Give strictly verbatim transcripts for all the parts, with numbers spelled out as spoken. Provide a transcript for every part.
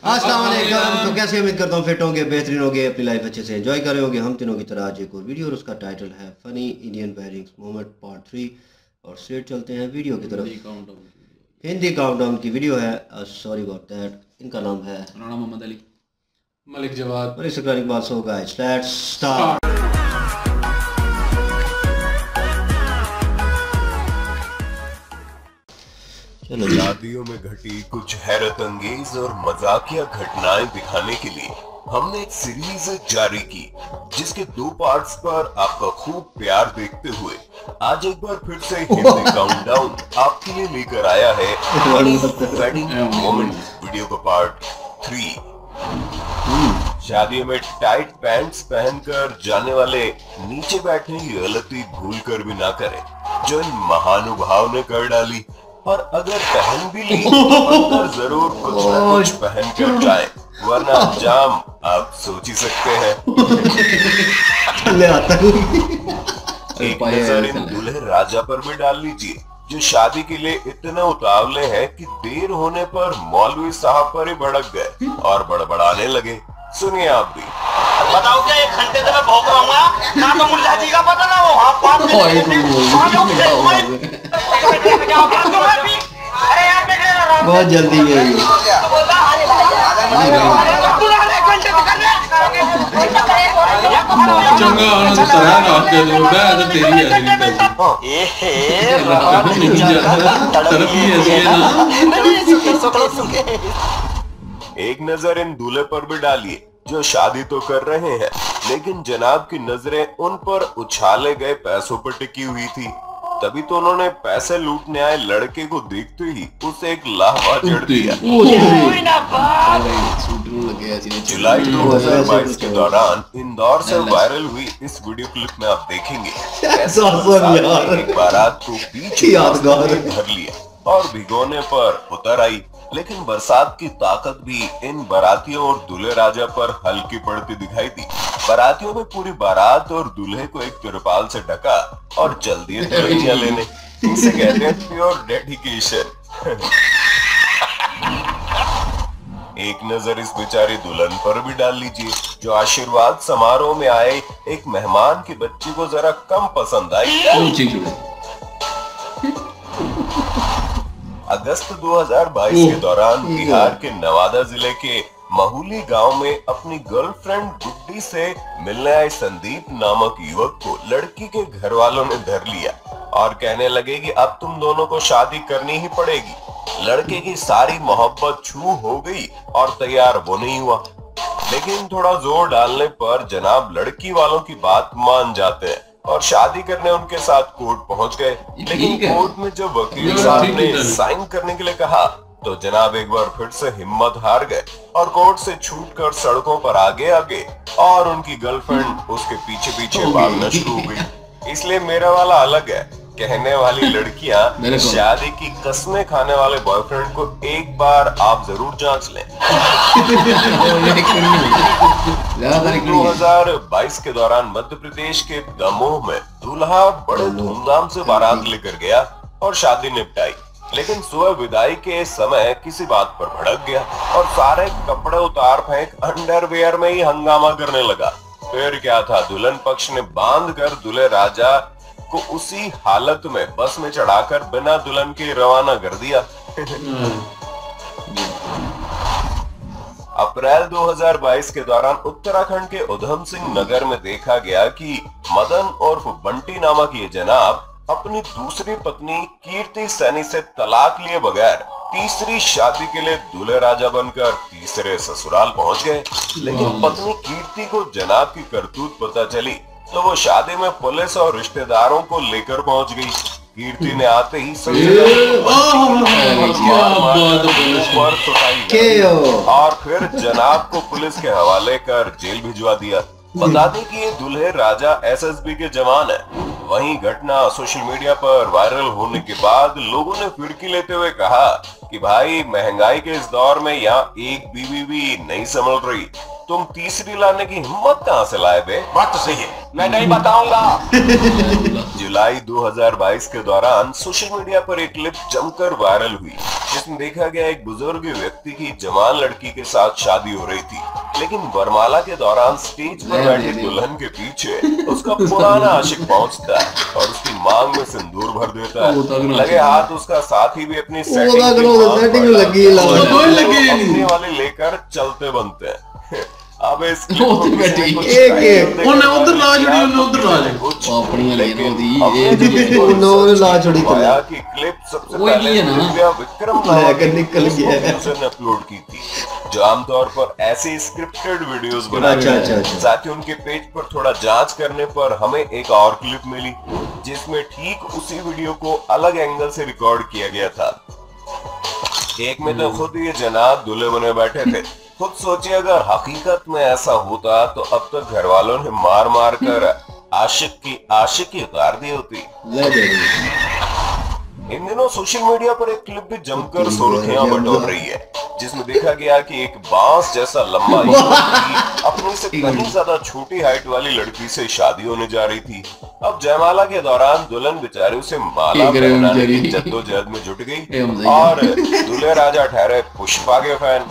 अस्सलाम वालेकुम। तो कैसे उम्मीद करता हूँ फिट होंगे, बेहतरीन होंगे, अपनी लाइफ अच्छे से एंजॉय कर रहे होंगे हम तीनों की तरह। आज एक और वीडियो और उसका टाइटल है funny Indian pairings moment part three. और स्ट्रेट चलते हैं वीडियो की तरफ। हिंदी काउंटडाउन की वीडियो है। Sorry about that. इनका नाम है राणा मोहम्मद अली, मलिक जवाद और इस बात सो गाइस लेट्स स्टार्ट। शादियों में घटी कुछ हैरत अंगेज और मजाकिया घटनाएं दिखाने के लिए हमने एक सीरीज जारी की, जिसके दो पार्ट्स पर आपका खूब प्यार देखते हुए आज एक बार फिर से हिंदी काउंटडाउन आपके लिए लेकर आया है वेडिंग मोमेंट वीडियो का पार्ट थ्री। शादियों में टाइट पैंट्स पहनकर जाने वाले नीचे बैठने की गलती भूल कर भी ना करें, जो इन महानुभाव ने कर डाली। और अगर पहन भी ली तो अंदर जरूर कुछ न कुछ पहन कर जाए, वरना अंजाम आप सोच ही सकते हैं। एक नजर इन दूल्हे राजा पर भी डाल लीजिए, जो शादी के लिए इतने उतावले हैं कि देर होने पर मौलवी साहब पर ही भड़क गए और बड़बड़ाने लगे। सुनिए आप भी। बताओ क्या एक घंटे से मैं भौंक रहा हूँ ना, तो मुल्ला जी का पता ना हो। हाँ पाँच मिनट बहुत जल्दी है चंगा आना तो तरह ना आते हो, मैं तो तेरी है। एक नजर इन दूल्हे पर भी डालिए, जो शादी तो कर रहे हैं लेकिन जनाब की नजरें उन पर उछाले गए पैसों पर टिकी हुई थी। तभी तो उन्होंने पैसे लूटने आए लड़के को देखते ही उसे एक लाहवा जड़ दिया। जुलाई दो हज़ार बाईस के दौरान इंदौर से वायरल हुई इस वीडियो क्लिप में आप देखेंगे एक बारात को पीछे धर लिया और भिगोने पर उतर आई, लेकिन बरसात की ताकत भी इन बारातियों और दूल्हे राजा पर हल्की पड़ती दिखाई दी। बारातियों में पूरी बारात और दूल्हे को एक तिरपाल से ढका और चल दिए दुल्हनिया लेने। इसे कहते हैं प्योर डेडिकेशन। एक नजर इस बेचारी दुल्हन पर भी डाल लीजिए, जो आशीर्वाद समारोह में आए एक मेहमान की बच्ची को जरा कम पसंद आई। अगस्त दो हज़ार बाईस के दौरान बिहार के नवादा जिले के महूली गांव में अपनी गर्लफ्रेंड गुड्डी से मिलने आए संदीप नामक युवक को लड़की के घर वालों ने धर लिया और कहने लगे कि अब तुम दोनों को शादी करनी ही पड़ेगी। लड़के की सारी मोहब्बत छू हो गई और तैयार वो नहीं हुआ, लेकिन थोड़ा जोर डालने पर जनाब लड़की वालों की बात मान जाते हैं और शादी करने उनके साथ कोर्ट पहुंच गए। लेकिन कोर्ट में जब वकील साहब ने साइन करने के लिए कहा तो जनाब एक बार फिर से हिम्मत हार गए और कोर्ट से छूटकर सड़कों पर आगे आगे और उनकी गर्लफ्रेंड उसके पीछे पीछे भागना शुरू हो गई। इसलिए मेरा वाला अलग है। कहने वाली लड़कियां शादी की कसमें खाने वाले बॉयफ्रेंड को एक बार आप जरूर जांच लें। दो हज़ार बाईस के दौरान मध्य प्रदेश के दमोह में दूल्हा बड़े धूमधाम से बारात लेकर गया और शादी निपटाई, लेकिन सुबह विदाई के समय किसी बात पर भड़क गया और सारे कपड़े उतार फेंक अंडरवियर में ही हंगामा करने लगा। फिर क्या था, दुल्हन पक्ष ने बांध कर दूल्हे राजा को उसी हालत में बस में चढ़ाकर बिना दुल्हन के रवाना कर दिया। अप्रैल दो हज़ार बाईस के दौरान उत्तराखंड के उधम सिंह नगर में देखा गया कि मदन और बंटी नामक ये जनाब अपनी दूसरी पत्नी कीर्ति सैनी से तलाक लिए बगैर तीसरी शादी के लिए दूल्हे राजा बनकर तीसरे ससुराल पहुंच गए। लेकिन पत्नी कीर्ति को जनाब की करतूत पता चली तो वो शादी में पुलिस और रिश्तेदारों को लेकर पहुंच गई। कीर्ति ने आते ही और फिर जनाब को पुलिस के हवाले कर जेल भिजवा दिया। बता दें कि ये दूल्हे राजा एस एस बी के जवान है। वहीं घटना सोशल मीडिया पर वायरल होने के बाद लोगों ने फिरकी लेते हुए कहा कि भाई महंगाई के इस दौर में यहाँ एक बीवी भी नहीं संभल रही, तुम तीसरी लाने की हिम्मत कहाँ से लाए बे? बात तो सही है, मैं नहीं बताऊंगा। जुलाई दो हज़ार बाईस के दौरान सोशल मीडिया पर एक क्लिप जमकर वायरल हुई, जिसमें देखा गया एक बुजुर्ग व्यक्ति की जवान लड़की के साथ शादी हो रही थी, लेकिन वरमाला के दौरान स्टेज पर बैठी दुल्हन के पीछे उसका पुराना आशिक पहुंचता है और उसकी मांग में सिंदूर भर देता है। लगे हाथ उसका साथी भी अपनी सेटिंग लगी वाले लेकर चलते बनते हैं। अब इस एक एक ਉਹਨੇ ਉਧਰ ਲਾ ਛੜੀ ਉਹਨੇ ਉਧਰ ਲਾ ਛੜੀ ਆਪਣੀਆਂ ਲੈਣੋਂ ਦੀ ਇਹ ਉਹਨੇ ਲਾ ਛੜੀ पाया कि क्लिप सबसे पहले दिव्या विक्रम लेकर निकल गया है ने अपलोड की थी, जो आमतौर पर ऐसे स्क्रिप्टेड वीडियोस बनाते हैं। साथ ही उनके पेज पर थोड़ा जांच करने पर हमें एक और क्लिप मिली जिसमें ठीक उसी वीडियो को अलग एंगल से रिकॉर्ड किया गया था। एक में तो खुद ये जनाब दूल्हे बने बैठे थे। खुद सोचिए अगर हकीकत में ऐसा होता तो अब तक घर वालों ने मार मार कर आशिक की आशिकी उतार दी होती। इन दिनों सोशल मीडिया पर एक क्लिप भी जमकर सुर्खियां बटोर रही है, जिसमें देखा गया कि एक बांस जैसा लंबा युवक अपने से कहीं ज्यादा छोटी हाइट वाली लड़की से शादी होने जा रही थी। अब जयमाला के दौरान दुल्हन बेचारी उसे माला पहनाने की जद्दोजहद में जुट गई और दूल्हे राजा ठहरे पुष्पा के फैन।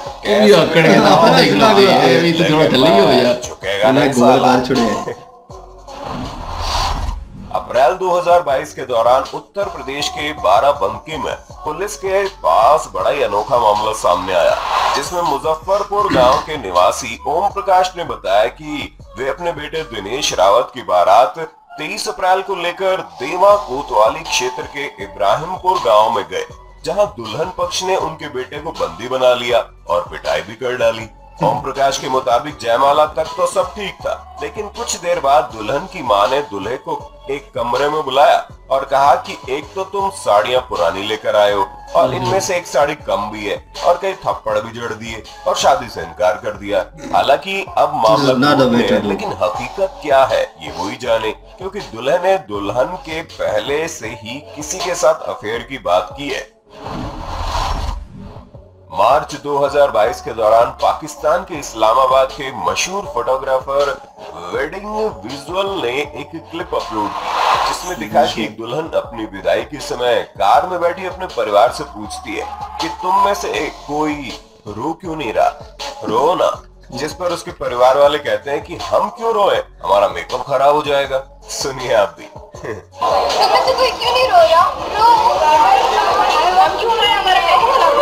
अप्रैल दो हज़ार बाईस के दौरान उत्तर प्रदेश के बाराबंकी में पुलिस के पास बड़ा ही अनोखा मामला सामने आया, जिसमें मुजफ्फरपुर गांव के निवासी ओम प्रकाश ने बताया कि वे अपने बेटे दिनेश रावत की बारात तेईस अप्रैल को लेकर देवा कोतवाली क्षेत्र के इब्राहिमपुर गांव में गए, जहां दुल्हन पक्ष ने उनके बेटे को बंदी बना लिया और पिटाई भी कर डाली। ओम प्रकाश के मुताबिक जयमाला तक तो सब ठीक था, लेकिन कुछ देर बाद दुल्हन की मां ने दूल्हे को एक कमरे में बुलाया और कहा कि एक तो तुम साड़ियां पुरानी लेकर आए हो और इनमें से एक साड़ी कम भी है, और कई थप्पड़ भी जड़ दिए और शादी से इनकार कर दिया। हालांकि अब मामला है, लेकिन हकीकत क्या है ये वही जाने, क्योंकि दूल्हे ने दुल्हन के पहले से ही किसी के साथ अफेयर की बात की है। मार्च दो हज़ार बाईस के दौरान पाकिस्तान के इस्लामाबाद के मशहूर फोटोग्राफर वेडिंग विजुअल ने एक क्लिप अपलोड की, जिसमें दिखा कि एक दुल्हन अपनी विदाई के समय कार में बैठी अपने परिवार से पूछती है कि तुम में से एक कोई रो क्यों नहीं रहा, रो ना। जिस पर उसके परिवार वाले कहते हैं कि हम क्यों रोए, हमारा मेकअप खराब हो जाएगा। सुनिए आप भी। कोई क्यों नहीं रो रहा? हम क्यों रोए, हमारा मेकअप खराब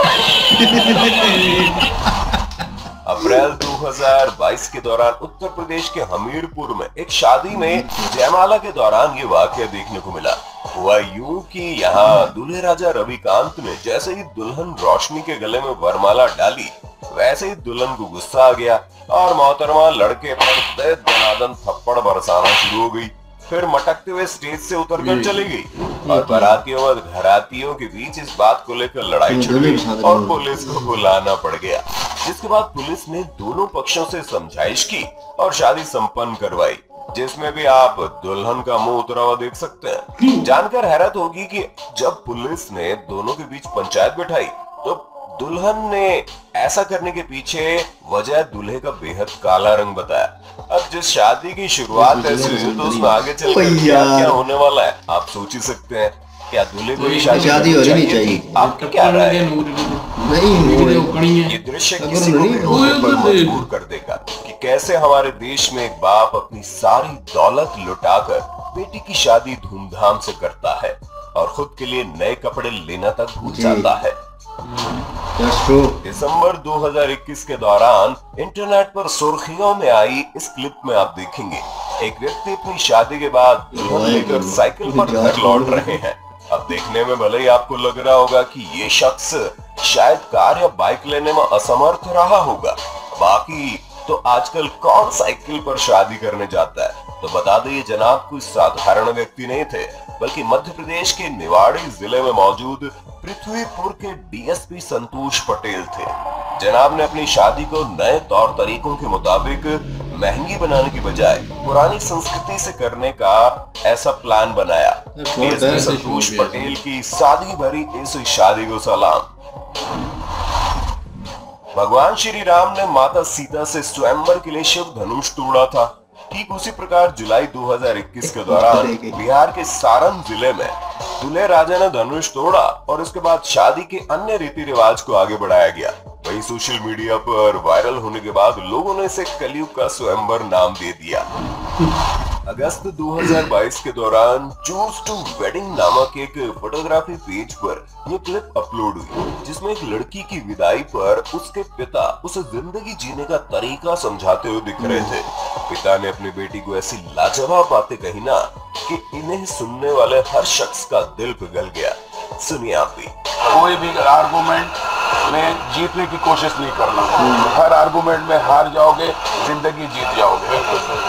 अप्रैल दो हज़ार बाईस के दौरान उत्तर प्रदेश के हमीरपुर में एक शादी में जयमाला के दौरान ये वाकया देखने को मिला। हुआ यूं कि यहाँ दूल्हे राजा रविकांत ने जैसे ही दुल्हन रोशनी के गले में वरमाला डाली, वैसे ही दुल्हन को गुस्सा आ गया और मोहतरमा लड़के पर दे दनादन थप्पड़ बरसाना शुरू हो गई। फिर मटकते हुए स्टेज से उतरकर चली गई और बारातियों और घरातियों के बीच इस बात को लेकर लड़ाई छिड़ गई और पुलिस को बुलाना पड़ गया, जिसके बाद पुलिस ने दोनों पक्षों से समझाइश की और शादी संपन्न करवाई, जिसमें भी आप दुल्हन का मुंह उतरा हुआ देख सकते हैं। जानकर हैरत होगी कि जब पुलिस ने दोनों के बीच पंचायत बैठाई तो दुल्हन ने ऐसा करने के पीछे वजह दूल्हे का बेहद काला रंग बताया। अब जिस शादी की शुरुआत ऐसी हुई तो उसमें आगे चलकर क्या क्या होने वाला है आप सोच ही सकते हैं। क्या दूल्हे को शादी शादी हो नहीं चाहिए? आपकी क्या राय है? नहीं, ये दृश्य किसी को भी रोने पर मजबूर कर देगा कि कैसे हमारे देश में एक बाप अपनी सारी दौलत लुटाकर बेटी की शादी धूमधाम से करता है और खुद के लिए नए कपड़े लेना तक भूल जाता है। दिसंबर दो हज़ार इक्कीस के दौरान इंटरनेट पर सुर्खियों में आई इस क्लिप में आप देखेंगे एक व्यक्ति अपनी शादी के बाद दुल्हन लेकर साइकिल पर घर लौट रहे हैं। अब देखने में भले ही आपको लग रहा होगा कि ये शख्स शायद कार या बाइक लेने में असमर्थ रहा होगा, बाकी तो आजकल कौन साइकिल पर शादी करने जाता है। तो बता दें ये जनाब कोई साधारण व्यक्ति नहीं थे, बल्कि मध्य प्रदेश के निवाड़ी जिले में मौजूद पृथ्वीपुर के डीएसपी संतोष पटेल थे। जनाब ने अपनी शादी को नए तौर तरीकों के मुताबिक महंगी बनाने की बजाय पुरानी संस्कृति से करने का ऐसा प्लान बनाया। डीएसपी संतोष पटेल की सादगी भरी इस शादी को सलाम। भगवान श्री राम ने माता सीता से स्वयंवर के लिए शिव धनुष तोड़ा था। ठीक उसी प्रकार जुलाई दो हज़ार इक्कीस के दौरान बिहार के सारण जिले में दूल्हे राजा ने धनुष तोड़ा और उसके बाद शादी के अन्य रीति रिवाज को आगे बढ़ाया गया। वही सोशल मीडिया पर वायरल होने के बाद लोगों ने इसे कलयुग का स्वयंवर नाम दे दिया। अगस्त दो हज़ार बाईस के दौरान चूज टू वेडिंग नामक एक फोटोग्राफी पेज पर यह क्लिप अपलोड हुई, जिसमें एक लड़की की विदाई पर उसके पिता उसे जिंदगी जीने का तरीका समझाते हुए दिख रहे थे। पिता ने अपनी बेटी को ऐसी लाजवाब बातें कही ना कि इन्हें सुनने वाले हर शख्स का दिल पिघल गया। सुनिए आप भी। कोई भी आर्गुमेंट में जीतने की कोशिश नहीं करना, हर आर्गुमेंट में हार जाओगे, जिंदगी जीत जाओगे।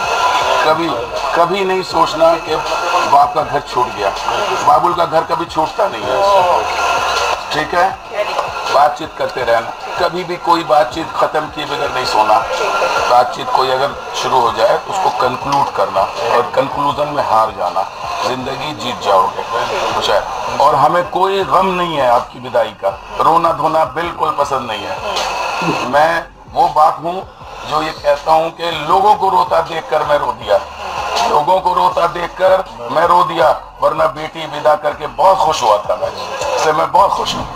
कभी कभी नहीं सोचना कि बाप का घर छूट गया, बाबुल का घर कभी छूटता नहीं है, ठीक है। बातचीत करते रहना, कभी भी कोई बातचीत खत्म किए बगैर नहीं सोना। बातचीत कोई अगर शुरू हो जाए तो उसको कंक्लूड करना और कंक्लूजन में हार जाना, जिंदगी जीत जाओगे, कुछ है। और हमें कोई गम नहीं है आपकी विदाई का, रोना धोना बिल्कुल पसंद नहीं है। मैं वो बाप हूँ जो ये कहता हूँ कि लोगों को रोता देखकर मैं रो दिया, लोगों को रोता देखकर मैं रो दिया, वरना बेटी विदा करके बहुत खुश हुआ था मैं, इससे मैं बहुत खुश हूँ।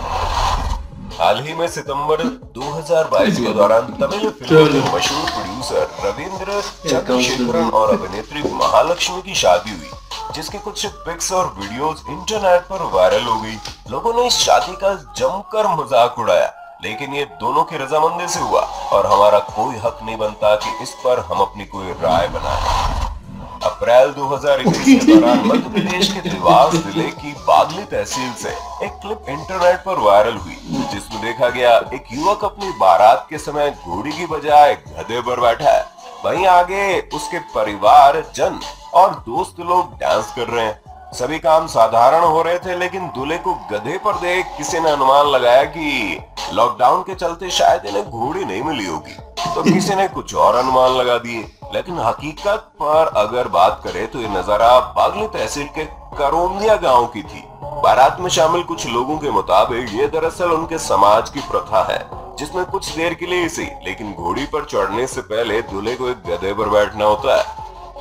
हाल ही में सितंबर दो हज़ार बाईस के दौरान तमिल फिल्म के मशहूर प्रोड्यूसर रविंद्र चंद्रशेखरन और अभिनेत्री महालक्ष्मी की शादी हुई, जिसके कुछ पिक्स और वीडियोस इंटरनेट पर वायरल हो गई। लोगों ने इस शादी का जमकर मजाक उड़ाया, लेकिन ये दोनों की रजामंदी से हुआ और हमारा कोई हक नहीं बनता कि इस पर हम अपनी कोई राय बनाएं। अप्रैल दो हज़ार इक्कीस के दौरान मध्य प्रदेश के देवास जिले की बागली तहसील से एक क्लिप इंटरनेट पर वायरल हुई, जिसमें देखा गया एक युवक अपनी बारात के समय घोड़ी की बजाय गधे पर बैठा है। वहीं आगे उसके परिवार जन और दोस्त लोग डांस कर रहे हैं। सभी काम साधारण हो रहे थे, लेकिन दूल्हे को गधे पर देख किसी ने अनुमान लगाया कि लॉकडाउन के चलते शायद इन्हें घोड़ी नहीं मिली होगी, तो किसी ने कुछ और अनुमान लगा दिए। लेकिन हकीकत पर अगर बात करें तो ये नजारा बागली तहसील के करोंदिया गांव की थी। बारात में शामिल कुछ लोगों के मुताबिक ये दरअसल उनके समाज की प्रथा है, जिसमें कुछ देर के लिए इसी लेकिन घोड़ी पर चढ़ने से पहले दूल्हे को एक गधे पर बैठना होता है।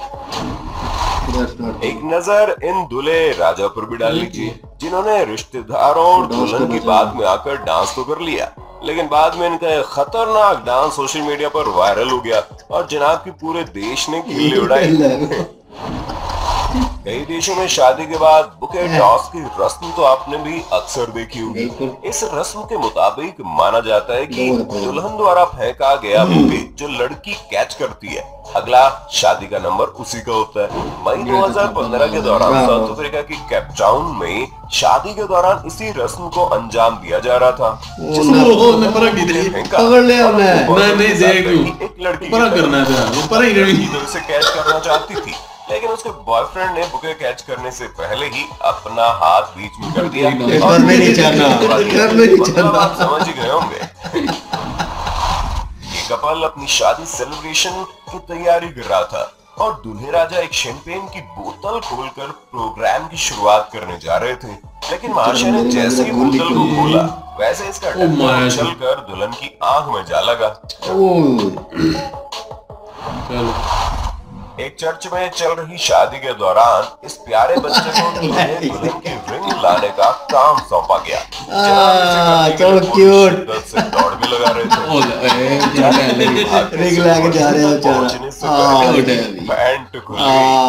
एक नजर इन दूल्हे राजा पर भी डाल लीजिए, जिन्होंने रिश्तेदारों और दुल्हन की बात में आकर डांस तो कर लिया, लेकिन बाद में इनका खतरनाक डांस सोशल मीडिया पर वायरल हो गया और जनाब की पूरे देश ने खिल्ली उड़ाई। कई देशों में शादी के बाद बुके टॉस की रस्म तो आपने भी अक्सर देखी होगी। इस रस्म के मुताबिक माना जाता है कि दुल्हन द्वारा फेंका गया बुके जो लड़की कैच करती है, अगला शादी का नंबर उसी का होता है। मई दो हज़ार पंद्रह के दौरान साउथ अफ्रीका की केप टाउन में शादी के दौरान इसी रस्म को अंजाम दिया जा रहा था। एक लड़की उसे कैच करना चाहती थी, लेकिन उसके बॉयफ्रेंड ने बुके कैच करने से पहले ही अपना हाथ बीच में कर दिया। आप समझ ही गए होंगे। ये कपल अपनी शादी सेलिब्रेशन की तैयारी कर रहा था और दूल्हे राजा एक शैंपेन की बोतल खोलकर प्रोग्राम की शुरुआत करने जा रहे थे, लेकिन महाशय ने जैसे ही बोतल को खोला वैसे इसका ढक्कन उछलकर दुल्हन की आंख में जा लगा। एक चर्च में चल रही शादी के दौरान इस प्यारे बच्चे को दुल्हन की रिंग लाने का काम सौंपा गया। so cute। से दौड़ भी लगा रहे थे। रिंग लाके जा रहे हो पहुंचने से पहले पैंट खुली।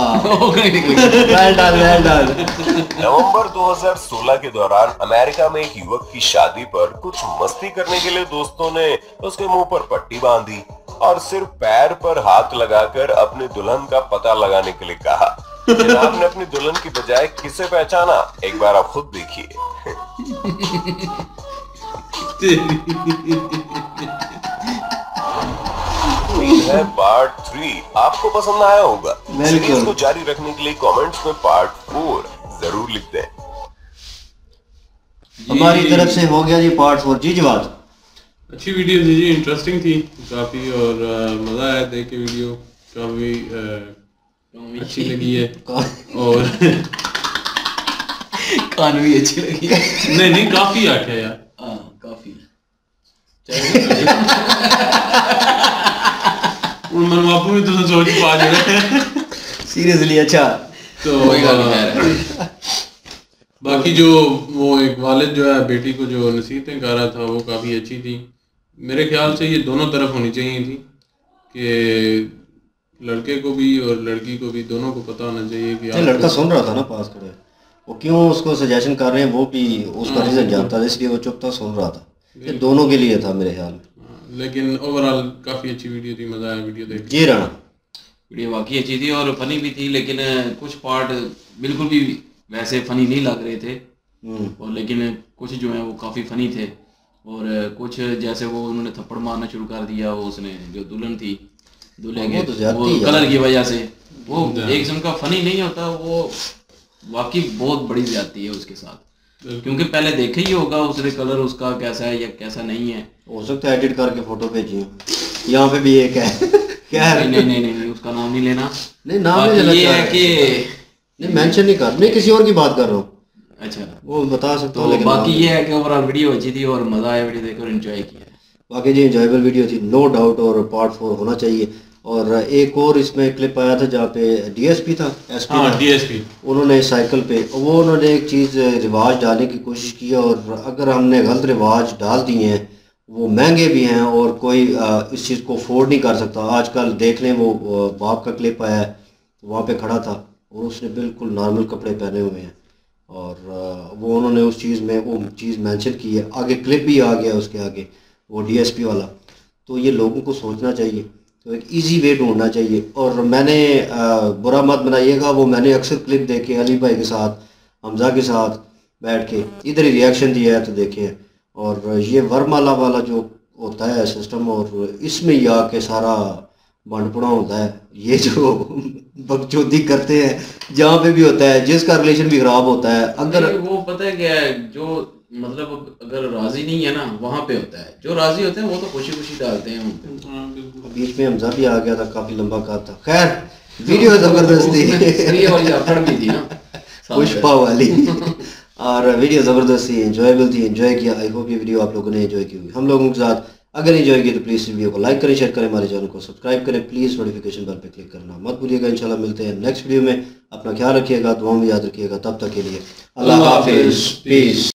नवंबर दो हज़ार सोलह के दौरान अमेरिका में एक युवक की शादी पर कुछ मस्ती करने के लिए दोस्तों ने उसके मुंह पर पट्टी बांधी और सिर्फ पैर पर हाथ लगाकर अपनी दुल्हन का पता लगाने के लिए कहा। जनाब ने अपनी दुल्हन की बजाय किसे पहचाना, एक बार आप खुद देखिए। है पार्ट थ्री आपको पसंद आया होगा। सीरीज को जारी रखने के लिए कमेंट्स में पार्ट फोर जरूर लिख दें। हमारी तरफ से हो गया जी पार्ट फोर। जी जवाब अच्छी वीडियो थी जी, इंटरेस्टिंग थी काफी और मजा आया देख के, वीडियो काफी अच्छी लगी है और कान भी अच्छी लगी है। नहीं नहीं काफी आख्या यार। हाँ काफी मन बापू भी तो सोच पा रहे सीरियसली। अच्छा तो कोई गल नहीं है। बाकी जो वो एक वालिद जो है बेटी को जो नसीहतें कर रहा था वो काफ़ी अच्छी थी। मेरे ख्याल से ये दोनों तरफ होनी चाहिए थी कि लड़के को भी और लड़की को भी दोनों को पता होना चाहिए कि ये लड़का सुन रहा था ना पास खड़े, वो क्यों उसको सजेशन कर रहे हैं वो भी उसका रीज़न जानता था, इसलिए वो चुप था, सुन रहा था। ये दोनों के लिए था मेरे ख्याल में। लेकिन ओवरऑल काफ़ी अच्छी वीडियो थी, मज़ा आया वीडियो देख जी राणा। वीडियो वाकई अच्छी थी और फनी भी थी, लेकिन कुछ पार्ट बिल्कुल भी वैसे फनी नहीं लग रहे थे, और लेकिन कुछ जो है वो काफ़ी फनी थे। और कुछ जैसे वो उन्होंने थप्पड़ मारना शुरू कर दिया, वो उसने जो दुल्हन थी दूल्हे के तो वो कलर की वजह से, वो एक किस्म का फनी नहीं होता, वो वाकई बहुत बड़ी ज्यादती है उसके साथ, क्योंकि पहले देखा ही होगा उसने कलर उसका कैसा है या कैसा नहीं है। हो सकता है एडिट करके फोटो भेजी, यहाँ पे भी एक है क्या है? नहीं नहीं नहीं नहीं उसका नाम नहीं लेना। नहीं नाम नहीं लेना, ये है कि नहीं मेंशन नहीं कर, मैं किसी और की बात कर रहा हूँ। अच्छा वो बता सकता हूँ, तो लेकिन बाकी ये है कि ओवरऑल वीडियो अच्छी थी और मजा आया वीडियो देखकर, एंजॉय किया। बाकी जी एंजॉयबल वीडियो थी नो डाउट, और पार्ट फोर होना चाहिए। और एक और इसमें क्लिप आया था जहाँ पे डीएसपी था, एसपी हाँ था, डीएसपी, उन्होंने साइकिल पे वो उन्होंने एक चीज़ रिवाज डालने की कोशिश की, और अगर हमने गलत रिवाज डाल दिए हैं वो महंगे भी हैं और कोई इस चीज़ को अफोर्ड नहीं कर सकता। आजकल देख लें वो बाप का क्लिप आया है, वहाँ पे खड़ा था और उसने बिल्कुल नॉर्मल कपड़े पहने हुए हैं, और वो उन्होंने उस चीज़ में वो चीज़ मेंशन की है, आगे क्लिप भी आ गया उसके आगे वो डीएसपी वाला। तो ये लोगों को सोचना चाहिए, तो एक इजी वे ढूंढना चाहिए। और मैंने आ, बुरा मत बनाइएगा, वो मैंने अक्सर क्लिप देखे अली भाई के साथ, हमजा के साथ बैठ के इधर ही रिएक्शन दिया है, तो देखें। और ये वरमाला वाला जो होता है सिस्टम, और इसमें ही आके सारा बंडपुड़ा होता है, ये जो बकचोदी करते हैं जहाँ पे भी होता है, जिसका रिलेशन भी खराब होता है। अगर वो पता है क्या है, जो मतलब अगर राजी नहीं है ना वहाँ पे होता है, जो राजी होते हैं वो तो खुशी खुशी डालते हैं उन पे। बीच में हमजा भी आ गया था, काफी लंबा कहा था। खैर वीडियो जबरदस्त थी थी ना पुष्पा वाली और वीडियो जबरदस्त थी, एंजॉयबल थी, एंजॉय किया। आई होप ये वीडियो आप लोगों ने एंजॉय की होगी हम लोगों के साथ। अगर एंजॉय किया तो प्लीज़ वीडियो को लाइक करें, शेयर करें, हमारे चैनल को सब्सक्राइब करें, प्लीज़ नोटिफिकेशन बेल पे क्लिक करना मत भूलिएगा। इंशाल्लाह मिलते हैं नेक्स्ट वीडियो में, अपना ख्याल रखिएगा, दुआ में याद रखिएगा। तब तक के लिए अल्लाह हाफिज़, पीस।